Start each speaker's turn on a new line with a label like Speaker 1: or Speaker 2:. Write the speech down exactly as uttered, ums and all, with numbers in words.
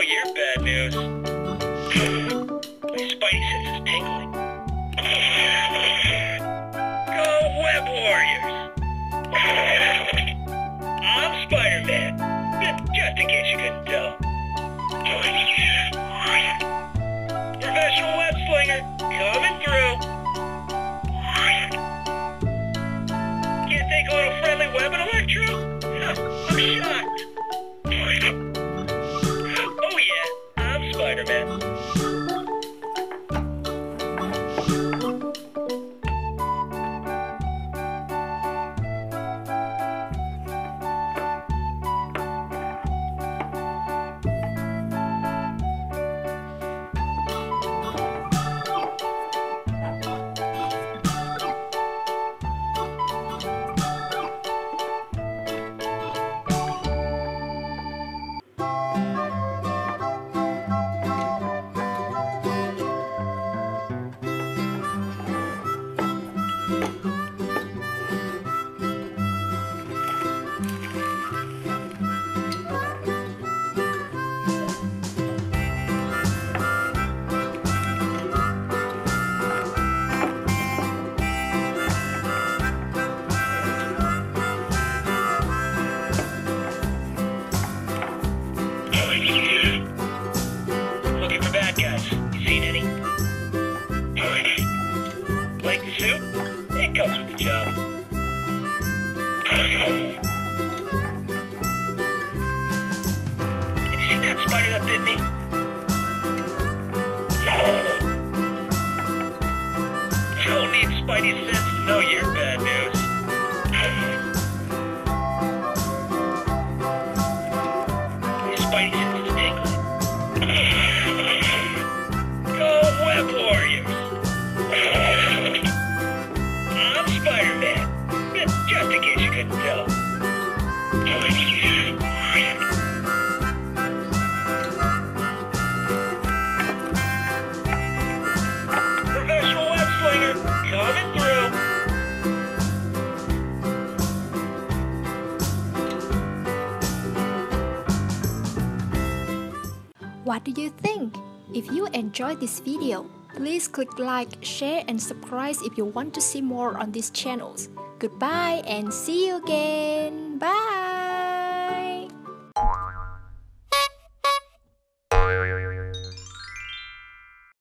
Speaker 1: you're bad news. My spidey sense is tingling. Go Web Warriors! I'm Spider-Man, just in case you couldn't tell. Professional web slinger, coming through. Can't take a little friendly web and electro? I'm shocked. Oh yeah, I'm Spider-Man. Looking for bad guys. You seen any? Like the suit? It comes with the job. Have you seen that spider that bit me? Don't need Spidey sense to know you're bad news. Spidey sense is tingling. Go Web Warriors! I'm Spider-Man, just in case you couldn't tell. Professional web slinger, coming through.
Speaker 2: What do you think? If you enjoyed this video, please click like, share and subscribe if you want to see more on these channels. Goodbye and see you again. Bye!